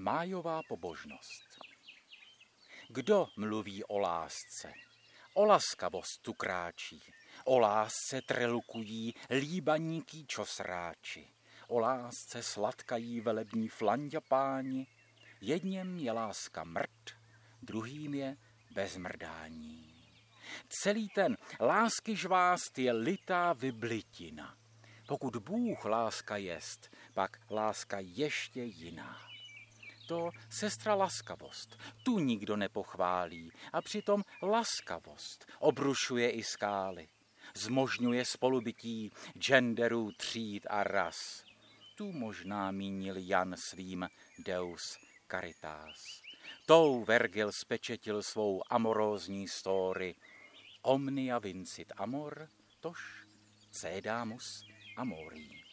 Májová pobožnost. Kdo mluví o lásce? O laskavost tu kráčí, o lásce trelukují líbaníký čosráči, o lásce sladkají velební flanďapáni, jedněm je láska mrt, druhým je bezmrdání. Celý ten lásky žvást je litá vyblitina. Pokud Bůh láska jest, pak láska ještě jiná. To sestra laskavost, tu nikdo nepochválí a přitom laskavost obrušuje i skály. Zmožňuje spolubytí genderů, tříd a ras. Tu možná mínil Jan svým Deus Caritas. Tou Vergil spečetil svou amorózní story. Omnia vincit amor, tož cedamus amori.